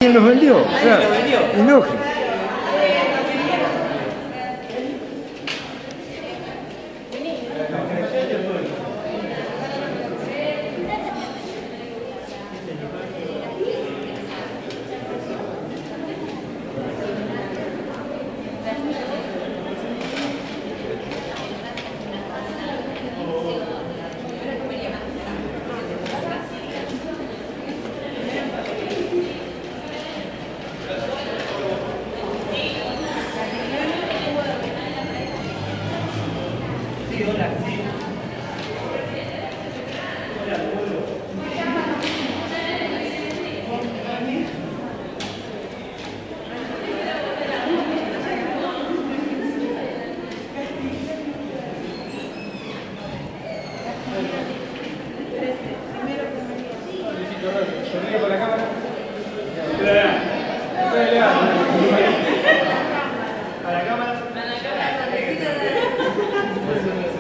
¿Quién los vendió? Nadie los vendió. Es lógico. Sonríe con la cámara. A la cámara.